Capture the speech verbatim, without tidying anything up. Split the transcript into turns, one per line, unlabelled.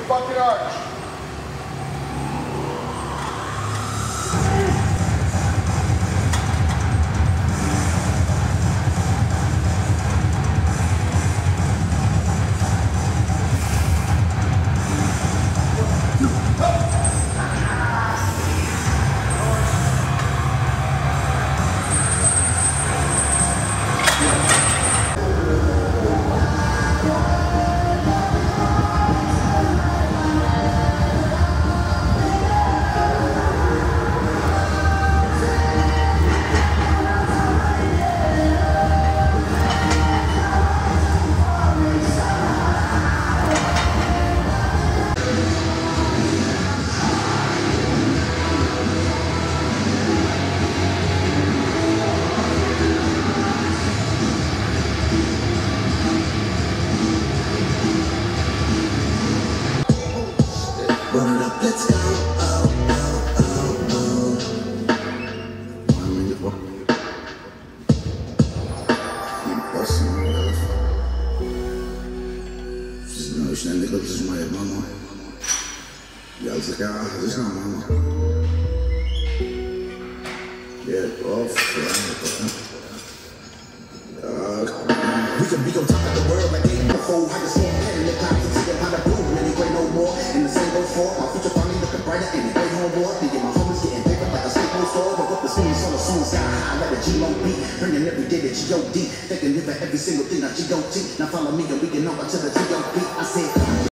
fucking arch.
Run it up, let's go. Oh, oh, oh, oh. I'm in the book. I'm busting my life. No, ich nenne dich, das ist meine Mama. Ja, also, ja, das ist meine Mama. Ja, off, we can be on top of the world like eight before. How you storm head in the clouds and see how the blue really great no more. And the same goes for my future finally looking brighter and the great homeboy. Thinking my homies getting bigger like a staple store. But with the spoons on the soon sky high like a G O B. Bringing every day to G O D. Thinking live every single thing like G O T. Now follow me and we can know until the G O P. I said